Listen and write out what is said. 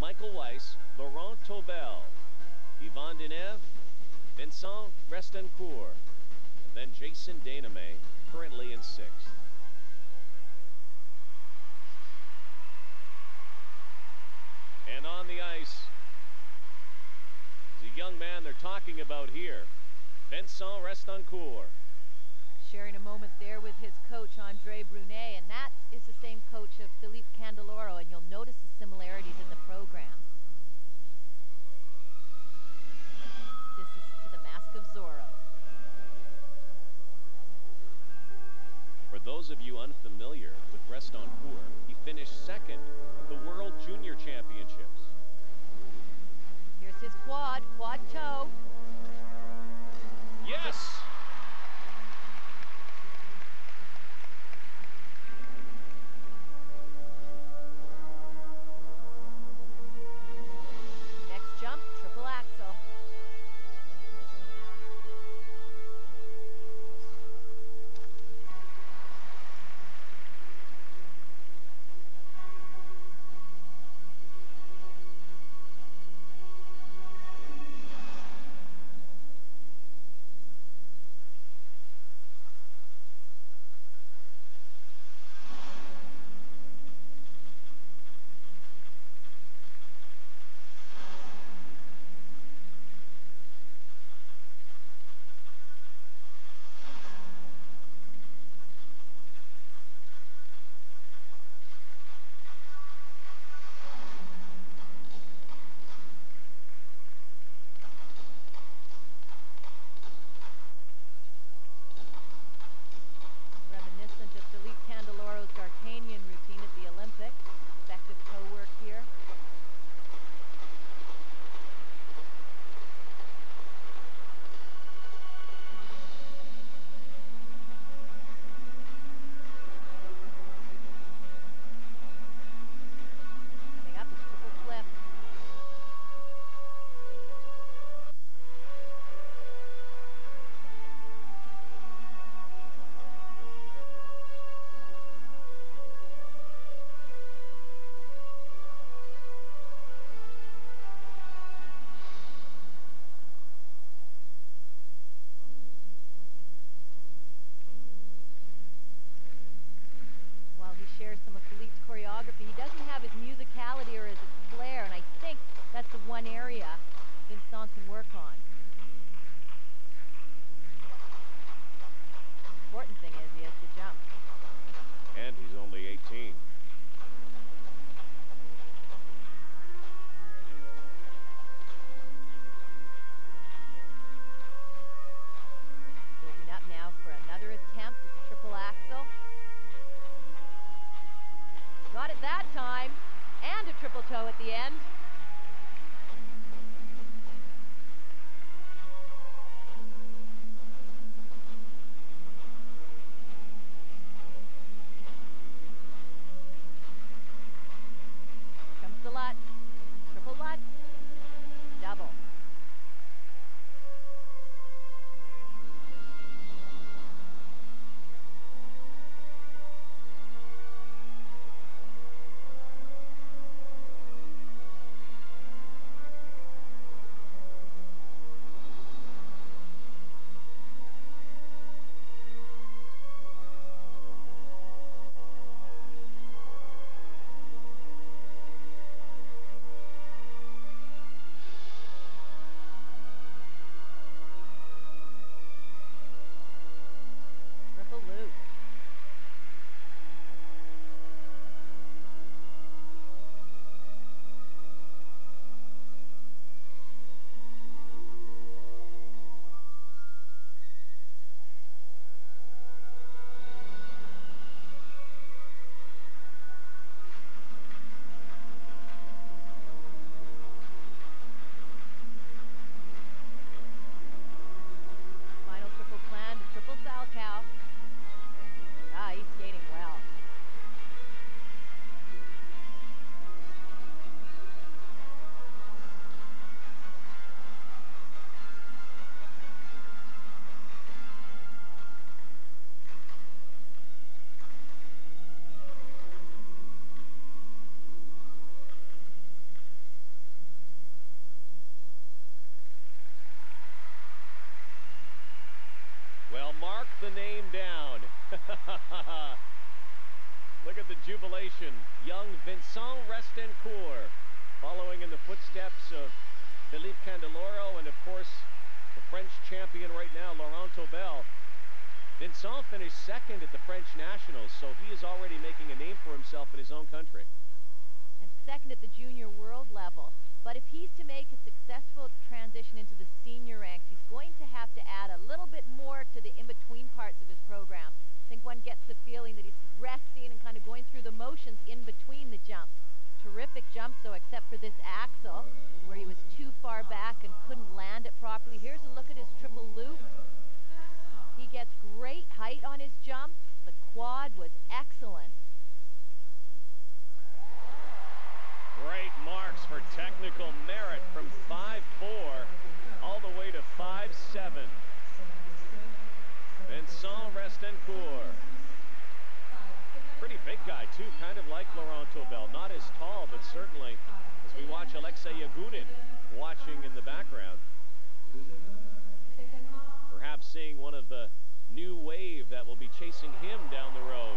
Michael Weiss, Laurent Taubel, Yvon Deneuve, Vincent Restancourt, and then Jason Dainame, currently in 6th. And on the ice is a young man they're talking about here, Vincent Restancourt. Sharing a moment there with his coach, Andre Brunet, and that is the same coach of Philippe Candeloro, and you'll notice the similarities in the program. This is to the Mask of Zorro. For those of you unfamiliar with Restancourt, he finished 2nd at the World Junior Championships. Here's his quad toe. Yes! Next jump, triple axel. Shares some of Philippe's choreography. He doesn't have his musicality or his flair, and I think that's the one area Vincent can work on. Important thing is he has to jump. And he's only 18. Building up now for another attempt at the triple axel. Got it that time, and a triple toe at the end. Here comes the Lutz, triple Lutz, double. mark the name down. Look at the jubilation. Young Vincent Restencourt, following in the footsteps of Philippe Candeloro and, of course, the French champion right now, Laurent Tobel. Vincent finished second at the French Nationals, so he is already making a name for himself in his own country. And second at the junior world level. But if he's to make a successful transition into the senior ranks, he's going to have to add a little bit more to the in-between parts of his program. I think one gets the feeling that he's resting and kind of going through the motions in between the jumps. Terrific jump, so except for this axel, where he was too far back and couldn't land it properly. Here's a look at his triple loop. He gets great height on his jumps. The quad was excellent. Great marks for technical merit from 5'4" all the way to 5'7". Vincent Restencourt. Pretty big guy too, kind of like Laurent Tobel. Not as tall, but certainly, as we watch Alexei Yagudin watching in the background, perhaps seeing one of the new wave that will be chasing him down the road.